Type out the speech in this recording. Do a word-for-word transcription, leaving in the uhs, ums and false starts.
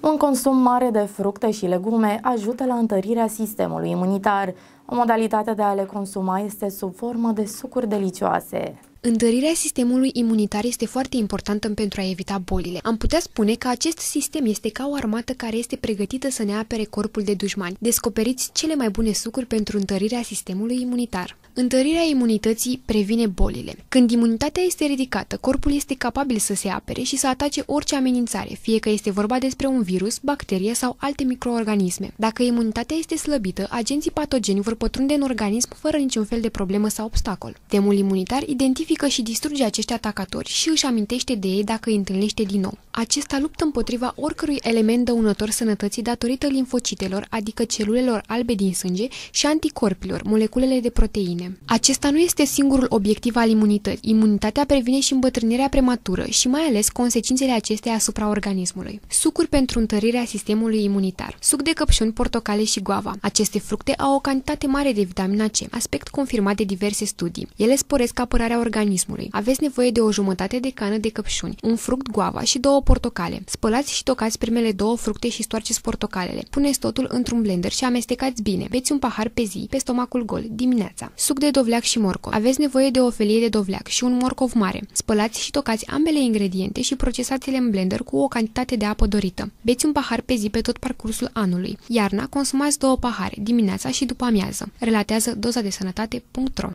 Un consum mare de fructe și legume ajută la întărirea sistemului imunitar. O modalitate de a le consuma este sub formă de sucuri delicioase. Întărirea sistemului imunitar este foarte importantă pentru a evita bolile. Am putea spune că acest sistem este ca o armată care este pregătită să ne apere corpul de dușmani. Descoperiți cele mai bune sucuri pentru întărirea sistemului imunitar. Întărirea imunității previne bolile. Când imunitatea este ridicată, corpul este capabil să se apere și să atace orice amenințare, fie că este vorba despre un virus, bacterie sau alte microorganisme. Dacă imunitatea este slăbită, agenții patogeni vor pătrunde în organism fără niciun fel de problemă sau obstacol. Sistemul imunitar identifică și distruge acești atacatori și își amintește de ei dacă îi întâlnește din nou. Acesta luptă împotriva oricărui element dăunător sănătății datorită limfocitelor, adică celulelor albe din sânge, și anticorpilor, moleculele de proteine. Acesta nu este singurul obiectiv al imunității. Imunitatea previne și îmbătrânirea prematură și mai ales consecințele acesteia asupra organismului. Sucuri pentru întărirea sistemului imunitar. Suc de căpșuni, portocale și guava. Aceste fructe au o cantitate mare de vitamina C, aspect confirmat de diverse studii. Ele sporesc apărarea organismului. Aveți nevoie de o jumătate de cană de căpșuni, un fruct guava și două portocale. Spălați și tocați primele două fructe și stoarceți portocalele. Puneți totul într-un blender și amestecați bine. Beți un pahar pe zi, pe stomacul gol, dimineața. Suc de dovleac și morcov. Aveți nevoie de o felie de dovleac și un morcov mare. Spălați și tocați ambele ingrediente și procesați-le în blender cu o cantitate de apă dorită. Beți un pahar pe zi pe tot parcursul anului. Iarna consumați două pahare, dimineața și după amiază. Relatează doza de sănătate punct ro.